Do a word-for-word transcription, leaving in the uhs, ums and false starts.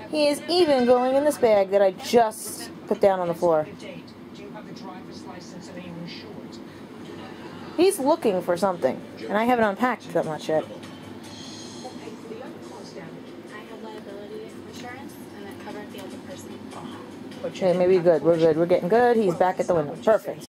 He is even going in this bag that I just put down on the floor. He's looking for something, and I haven't unpacked that much yet. I have liability insurance, and that covered the other person. Okay, maybe good. We're good. We're getting good. He's back at the window. Perfect.